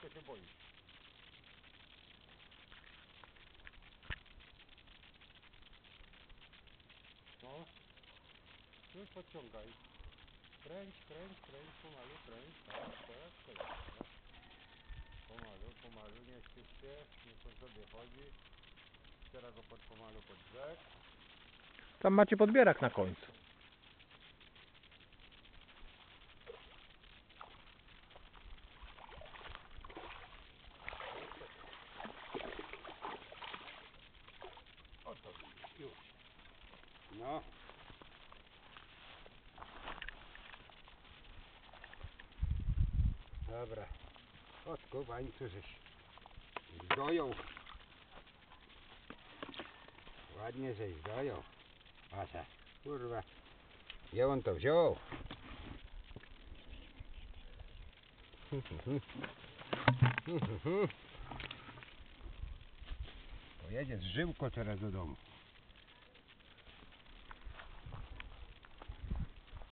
to się boisz. No. Już podciągaj. Kręć, pomalu kręć. Tak. Pomalu, nie śpiesz się, niech on sobie chodzi. Teraz go pomalu pod brzeg. Tam macie podbierak na końcu. Oto już. No. Dobra. Kotku, bańcu żeś zdojął. Ładnie żeś zdojął. Asa, kurwa. Gdzie on to wziął? Pojedzie z żyłko teraz do domu.